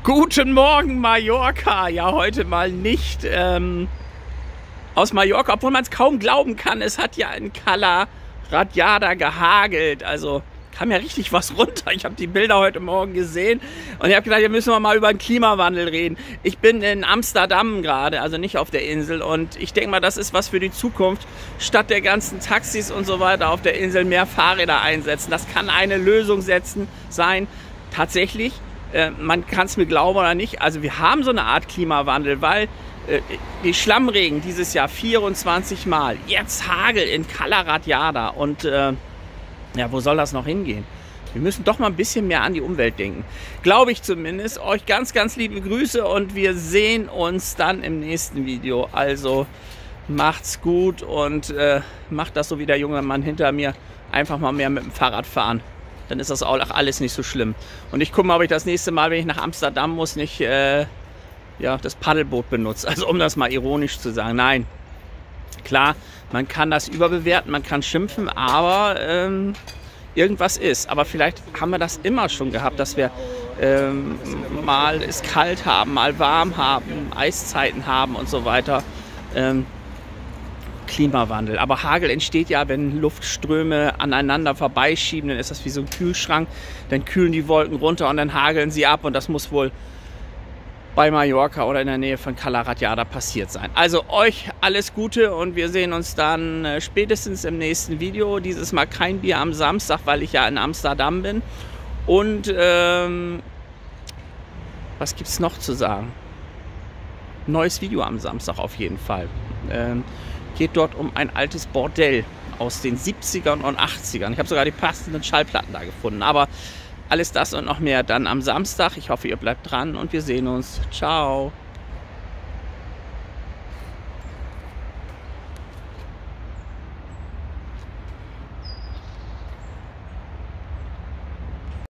Guten Morgen Mallorca, ja heute mal nicht aus Mallorca, obwohl man es kaum glauben kann, es hat ja in Cala Ratjada gehagelt, also kam ja richtig was runter. Ich habe die Bilder heute Morgen gesehen und ich habe gedacht, hier müssen wir mal über den Klimawandel reden. Ich bin in Amsterdam gerade, also nicht auf der Insel, und ich denke mal, das ist was für die Zukunft. Statt der ganzen Taxis und so weiter auf der Insel mehr Fahrräder einsetzen. Das kann eine Lösung sein. Tatsächlich, man kann es mir glauben oder nicht, also wir haben so eine Art Klimawandel, weil die Schlammregen dieses Jahr 24 Mal, jetzt Hagel in Cala Ratjada und ja, wo soll das noch hingehen? Wir müssen doch mal ein bisschen mehr an die Umwelt denken. Glaube ich zumindest. Euch ganz, ganz liebe Grüße und wir sehen uns dann im nächsten Video. Also macht's gut und macht das so wie der junge Mann hinter mir. Einfach mal mehr mit dem Fahrrad fahren. Dann ist das auch alles nicht so schlimm. Und ich gucke mal, ob ich das nächste Mal, wenn ich nach Amsterdam muss, nicht ja, das Paddelboot benutze. Also um das mal ironisch zu sagen. Nein, klar, man kann das überbewerten, man kann schimpfen, aber irgendwas ist. Aber vielleicht haben wir das immer schon gehabt, dass wir mal es kalt haben, mal warm haben, Eiszeiten haben und so weiter. Klimawandel. Aber Hagel entsteht ja, wenn Luftströme aneinander vorbeischieben, dann ist das wie so ein Kühlschrank. Dann kühlen die Wolken runter und dann hageln sie ab und das muss wohl bei Mallorca oder in der Nähe von Cala Ratjada passiert sein. Also euch alles Gute und wir sehen uns dann spätestens im nächsten Video. Dieses Mal kein Bier am Samstag, weil ich ja in Amsterdam bin. Und was gibt es noch zu sagen? Neues Video am Samstag auf jeden Fall. Geht dort um ein altes Bordell aus den 70ern und 80ern. Ich habe sogar die passenden Schallplatten da gefunden. Aber alles das und noch mehr dann am Samstag. Ich hoffe, ihr bleibt dran und wir sehen uns. Ciao.